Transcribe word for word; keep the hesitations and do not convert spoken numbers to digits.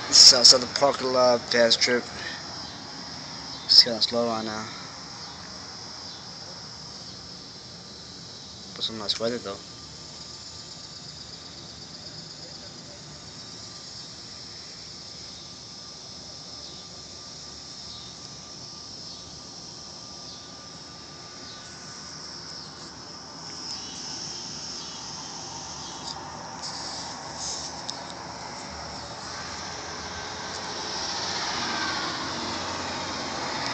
This is outside the parking lot, fast trip. It's kind of slow right now. But I'm not sweated though.